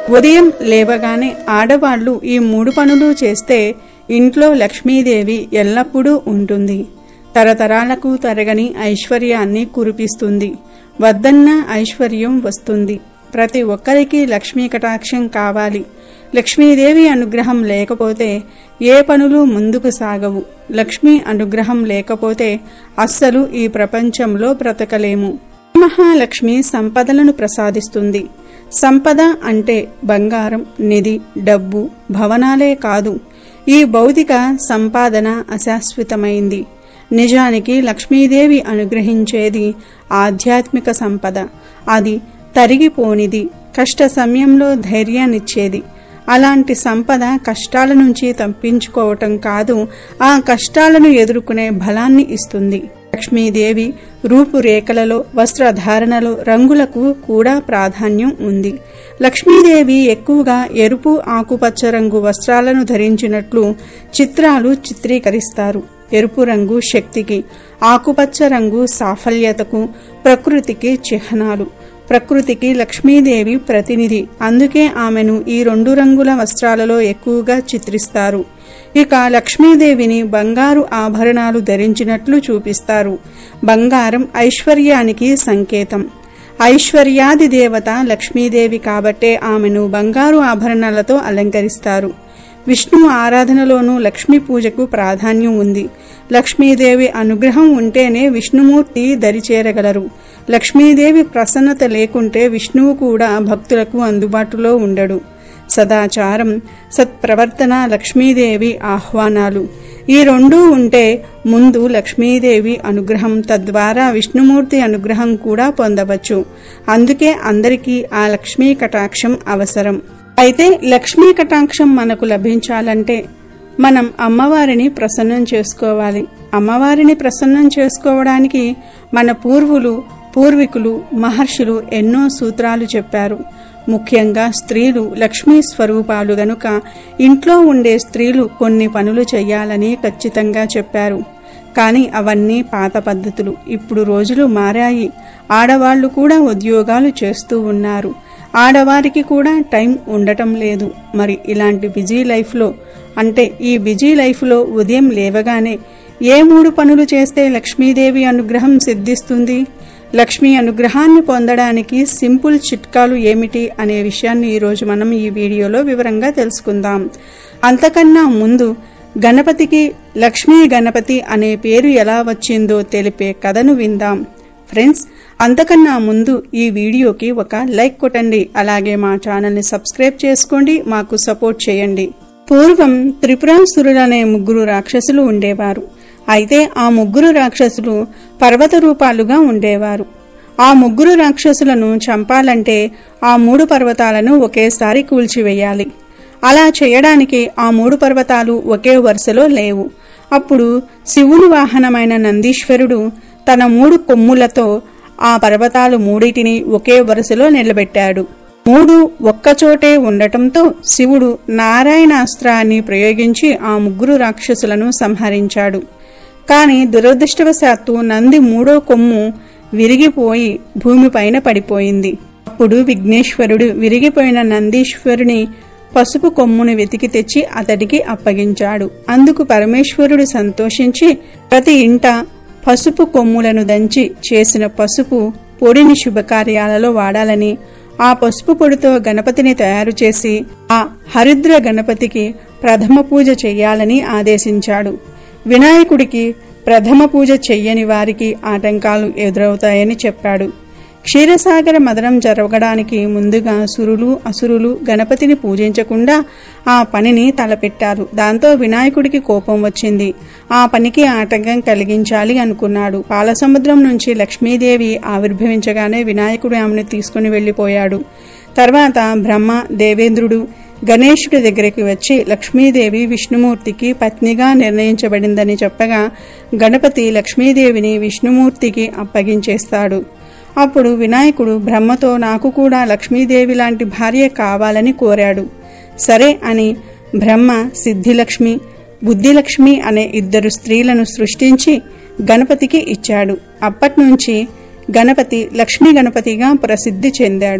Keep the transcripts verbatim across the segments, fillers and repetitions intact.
ఉదయం లేవగానే ఆడవాళ్లు ఈ మూడు పనులు చేస్తే ఇంట్లో లక్ష్మీదేవి ఎల్లప్పుడూ ఉంటుంది. తరతరాలకు తరగని ఐశ్వర్యాన్ని కురిపిస్తుంది. వద్దన్న ఐశ్వర్యం వస్తుంది. ప్రతి ఒక్కరికి లక్ష్మీ కటాక్షం కావాలి. లక్ష్మీదేవి అనుగ్రహం లేకపోతే ఏ పనులు ముందుకు సాగవు. లక్ష్మీ అనుగ్రహం లేకపోతే అస్సలు ఈ ప్రపంచంలో బ్రతకలేము. మహాలక్ష్మి సంపదలను ప్రసాదిస్తుంది. సంపద అంటే బంగారం, నిధి, డబ్బు, భవనాలే కాదు. ఈ భౌతిక సంపాదన అశాశ్వతమైంది. నిజానికి లక్ష్మీదేవి అనుగ్రహించేది ఆధ్యాత్మిక సంపద. అది తరిగిపోనిది, కష్ట సమయంలో ధైర్యాన్నిచ్చేది. అలాంటి సంపద కష్టాల నుంచి తప్పించుకోవటం కాదు, ఆ కష్టాలను ఎదుర్కొనే బలాన్ని ఇస్తుంది. లక్ష్మీదేవి రూపురేఖలలో, వస్త్రధారణలో రంగులకు కూడా ప్రాధాన్యం ఉంది. లక్ష్మీదేవి ఎక్కువగా ఎరుపు, ఆకుపచ్చ రంగు వస్త్రాలను ధరించినట్లు చిత్రాలు చిత్రీకరిస్తారు. ఎరుపు రంగు శక్తికి, ఆకుపచ్చ రంగు సాఫల్యతకు, ప్రకృతికి చిహ్నాలు. ప్రకృతికి లక్ష్మీదేవి ప్రతినిధి. అందుకే ఆమెను ఈ రెండు రంగుల వస్త్రాలలో ఎక్కువగా చిత్రిస్తారు. ఇక లక్ష్మీదేవిని బంగారు ఆభరణాలు ధరించినట్లు చూపిస్తారు. బంగారం ఐశ్వర్యానికి సంకేతం. ఐశ్వర్యాది దేవత లక్ష్మీదేవి కాబట్టే ఆమెను బంగారు ఆభరణాలతో అలంకరిస్తారు. విష్ణు ఆరాధనలోనూ లక్ష్మీ పూజకు ప్రాధాన్యం ఉంది. లక్ష్మీదేవి అనుగ్రహం ఉంటేనే విష్ణుమూర్తి దరిచేరగలరు. లక్ష్మీదేవి ప్రసన్నత లేకుంటే విష్ణువు కూడా భక్తులకు అందుబాటులో ఉండడు. సదాచారం, సత్ప్రవర్తన లక్ష్మీదేవి ఆహ్వానాలు. ఈ రెండూ ఉంటే ముందు లక్ష్మీదేవి అనుగ్రహం, తద్వారా విష్ణుమూర్తి అనుగ్రహం కూడా పొందవచ్చు. అందుకే అందరికీ ఆ లక్ష్మీ కటాక్షం అవసరం. అయితే లక్ష్మీ కటాక్షం మనకు లభించాలంటే మనం అమ్మవారిని ప్రసన్నం చేసుకోవాలి. అమ్మవారిని ప్రసన్నం చేసుకోవడానికి మన పూర్వులు, పూర్వీకులు, మహర్షులు ఎన్నో సూత్రాలు చెప్పారు. ముఖ్యంగా స్త్రీలు లక్ష్మీ స్వరూపాలు గనుక ఇంట్లో ఉండే స్త్రీలు కొన్ని పనులు చెయ్యాలని ఖచ్చితంగా చెప్పారు. కానీ అవన్నీ పాత పద్ధతులు. ఇప్పుడు రోజులు మారాయి. ఆడవాళ్లు కూడా ఉద్యోగాలు చేస్తూ ఉన్నారు. ఆడవారికి కూడా టైం ఉండటం లేదు. మరి ఇలాంటి బిజీ లైఫ్లో, అంటే ఈ బిజీ లైఫ్లో ఉదయం లేవగానే ఏ మూడు పనులు చేస్తే లక్ష్మీదేవి అనుగ్రహం సిద్ధిస్తుంది? లక్ష్మీ అనుగ్రహాన్ని పొందడానికి సింపుల్ చిట్కాలు ఏమిటి అనే విషయాన్ని ఈరోజు మనం ఈ వీడియోలో వివరంగా తెలుసుకుందాం. అంతకన్నా ముందు గణపతికి లక్ష్మీ గణపతి అనే పేరు ఎలా వచ్చిందో తెలిపే కథను విందాం. ఫ్రెండ్స్, అంతకన్నా ముందు ఈ వీడియోకి ఒక లైక్ కొట్టండి. అలాగే మా ఛానల్ని సబ్స్క్రైబ్ చేసుకోండి, మాకు సపోర్ట్ చేయండి. పూర్వం త్రిపురాసురులనే ముగ్గురు రాక్షసులు ఉండేవారు. అయితే ఆ ముగ్గురు రాక్షసులు పర్వత రూపాలుగా ఉండేవారు. ఆ ముగ్గురు రాక్షసులను చంపాలంటే ఆ మూడు పర్వతాలను ఒకేసారి కూల్చివేయాలి. అలా చేయడానికి ఆ మూడు పర్వతాలు ఒకే వరుసలో లేవు. అప్పుడు శివుని వాహనమైన నందీశ్వరుడు తన మూడు కొమ్ములతో ఆ పర్వతాలు మూడిటిని ఒకే వరుసలో నిలబెట్టాడు. మూడు ఒక్కచోటే ఉండటంతో శివుడు నారాయణాస్త్రాన్ని ప్రయోగించి ఆ ముగ్గురు రాక్షసులను సంహరించాడు. కాని దురదృష్టవశాత్తు నంది మూడో కొమ్ము విరిగిపోయి భూమిపైన పడిపోయింది. అప్పుడు విఘ్నేశ్వరుడు విరిగిపోయిన నందీశ్వరుని పసుపు కొమ్మును వెతికి తెచ్చి అతడికి అప్పగించాడు. అందుకు పరమేశ్వరుడు సంతోషించి ప్రతి ఇంట పసుపు కొమ్ములను దంచి చేసిన పసుపు పొడిని శుభకార్యాలలో వాడాలని, ఆ పసుపు పొడితో గణపతిని తయారు చేసి ఆ హరిద్ర గణపతికి ప్రథమ పూజ చెయ్యాలని ఆదేశించాడు. వినాయకుడికి ప్రథమ పూజ చెయ్యని వారికి ఆటంకాలు ఎదురవుతాయని చెప్పాడు. క్షీరసాగర మదనం జరగడానికి ముందుగా సురులు, అసురులు గణపతిని పూజించకుండా ఆ పనిని తలపెట్టారు. దాంతో వినాయకుడికి కోపం వచ్చింది. ఆ పనికి ఆటంకం కలిగించాలి అనుకున్నాడు. పాలసముద్రం నుంచి లక్ష్మీదేవి ఆవిర్భవించగానే వినాయకుడు ఆమెను తీసుకుని వెళ్లిపోయాడు. తర్వాత బ్రహ్మ, దేవేంద్రుడు గణేశుడి దగ్గరికి వచ్చి లక్ష్మీదేవి విష్ణుమూర్తికి పత్నిగా నిర్ణయించబడిందని చెప్పగా గణపతి లక్ష్మీదేవిని విష్ణుమూర్తికి అప్పగించేస్తాడు. అప్పుడు వినాయకుడు బ్రహ్మతో నాకు కూడా లక్ష్మీదేవి లాంటి భార్య కావాలని కోరాడు. సరే అని బ్రహ్మ సిద్ధిలక్ష్మి, బుద్ధిలక్ష్మి అనే ఇద్దరు స్త్రీలను సృష్టించి గణపతికి ఇచ్చాడు. అప్పట్నుంచి గణపతి లక్ష్మీ గణపతిగా ప్రసిద్ధి చెందాడు.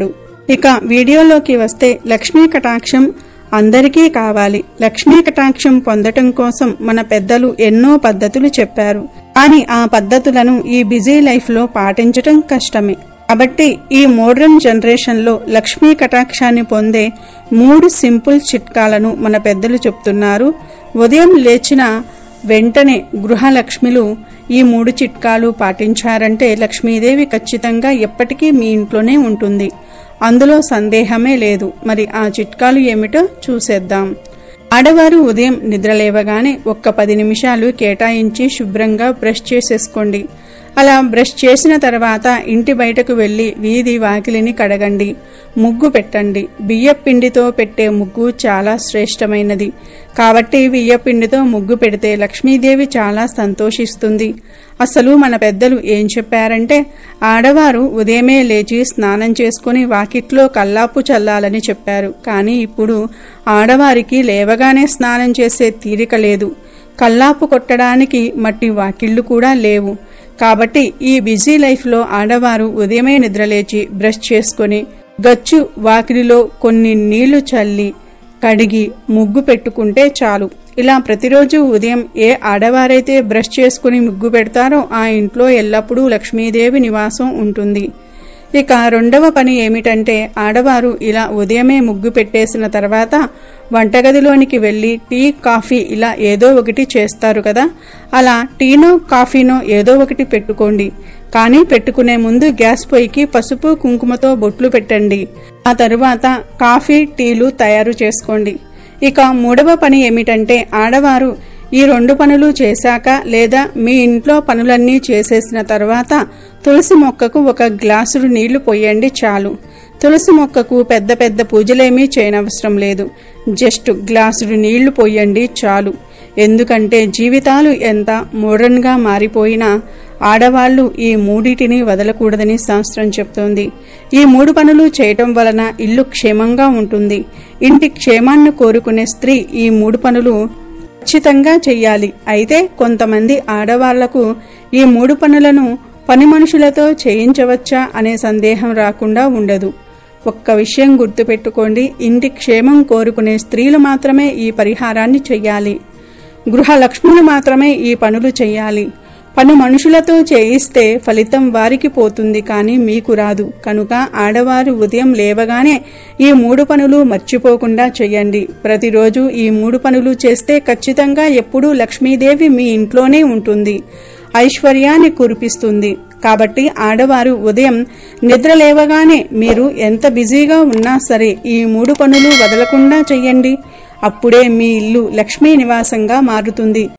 ఇక వీడియోలోకి వస్తే లక్ష్మీ కటాక్షం అందరికీ కావాలి. లక్ష్మీ కటాక్షం పొందటం కోసం మన పెద్దలు ఎన్నో పద్ధతులు చెప్పారు. కానీ ఆ పద్ధతులను ఈ బిజీ లైఫ్లో పాటించటం కష్టమే. కాబట్టి ఈ మోడర్న్ జనరేషన్లో లక్ష్మీ కటాక్షాన్ని పొందే మూడు సింపుల్ చిట్కాలను మన పెద్దలు చెప్తున్నారు. ఉదయం లేచిన వెంటనే గృహలక్ష్మిలు ఈ మూడు చిట్కాలు పాటించారంటే లక్ష్మీదేవి ఖచ్చితంగా ఎప్పటికీ మీ ఇంట్లోనే ఉంటుంది. అందులో సందేహమే లేదు. మరి ఆ చిట్కాలు ఏమిటో చూసేద్దాం. ఆడవారు ఉదయం నిద్రలేవగానే ఒక్క పది నిమిషాలు కేటాయించి శుభ్రంగా బ్రష్ చేసేసుకోండి. అలా బ్రష్ చేసిన తర్వాత ఇంటి బయటకు వెళ్లి వీధి వాకిలిని కడగండి. ముగ్గు పెట్టండి. బియ్యపిండితో పెట్టే ముగ్గు చాలా శ్రేష్టమైనది. కాబట్టి బియ్యపిండితో ముగ్గు పెడితే లక్ష్మీదేవి చాలా సంతోషిస్తుంది. అసలు మన పెద్దలు ఏం చెప్పారంటే ఆడవారు ఉదయమే లేచి స్నానం చేసుకుని వాకిట్లో కల్లాపు చల్లాలని చెప్పారు. కానీ ఇప్పుడు ఆడవారికి లేవగానే స్నానం చేసే తీరిక లేదు. కల్లాపు కొట్టడానికి మట్టి వాకిళ్లు కూడా లేవు. కాబట్టి ఈ బిజీ లైఫ్లో ఆడవారు ఉదయమే నిద్రలేచి బ్రష్ చేసుకుని గచ్చు వాకిలిలో కొన్ని నీళ్లు చల్లి కడిగి ముగ్గు పెట్టుకుంటే చాలు. ఇలా ప్రతిరోజు ఉదయం ఏ ఆడవారైతే బ్రష్ చేసుకుని ముగ్గు పెడతారో ఆ ఇంట్లో ఎల్లప్పుడూ లక్ష్మీదేవి నివాసం ఉంటుంది. ఇక రెండవ పని ఏమిటంటే ఆడవారు ఇలా ఉదయమే ముగ్గు పెట్టేసిన తర్వాత వంటగదిలోనికి వెళ్ళి టీ కాఫీ ఇలా ఏదో ఒకటి చేస్తారు కదా, అలా టీనో కాఫీనో ఏదో ఒకటి పెట్టుకోండి. కానీ పెట్టుకునే ముందు గ్యాస్ పొయ్యికి పసుపు కుంకుమతో బొట్లు పెట్టండి. ఆ తరువాత కాఫీ టీలు తయారు చేసుకోండి. ఇక మూడవ పని ఏమిటంటే ఆడవారు ఈ రెండు పనులు చేశాక లేదా మీ ఇంట్లో పనులన్నీ చేసేసిన తర్వాత తులసి మొక్కకు ఒక గ్లాసుడు నీళ్లు పోయండి చాలు. తులసి మొక్కకు పెద్ద పెద్ద పూజలేమీ చేయనవసరం లేదు. జస్ట్ గ్లాసుడు నీళ్లు పోయండి చాలు. ఎందుకంటే జీవితాలు ఎంత మోడర్న్గా మారిపోయినా ఆడవాళ్లు ఈ మూడిటిని వదలకూడదని శాస్త్రం చెప్తోంది. ఈ మూడు పనులు చేయటం వలన ఇల్లు క్షేమంగా ఉంటుంది. ఇంటి క్షేమాన్ని కోరుకునే స్త్రీ ఈ మూడు పనులు ఖచ్చితంగా చెయ్యాలి. అయితే కొంతమంది ఆడవాళ్లకు ఈ మూడు పనులను పని మనుషులతో చేయించవచ్చా అనే సందేహం రాకుండా ఉండదు. ఒక్క విషయం గుర్తుపెట్టుకోండి, ఇంటి క్షేమం కోరుకునే స్త్రీలు మాత్రమే ఈ పరిహారాన్ని చెయ్యాలి. గృహలక్ష్ములు మాత్రమే ఈ పనులు చెయ్యాలి. పను మనుషులతో చేయిస్తే ఫలితం వారికి పోతుంది, కానీ మీకు రాదు. కనుక ఆడవారు ఉదయం లేవగానే ఈ మూడు పనులు మర్చిపోకుండా చెయ్యండి. ప్రతిరోజు ఈ మూడు పనులు చేస్తే ఖచ్చితంగా ఎప్పుడూ లక్ష్మీదేవి మీ ఇంట్లోనే ఉంటుంది, ఐశ్వర్యాన్ని కురిపిస్తుంది. కాబట్టి ఆడవారు ఉదయం నిద్ర లేవగానే మీరు ఎంత బిజీగా ఉన్నా సరే ఈ మూడు పనులు వదలకుండా చెయ్యండి. అప్పుడే మీ ఇల్లు లక్ష్మీ నివాసంగా మారుతుంది.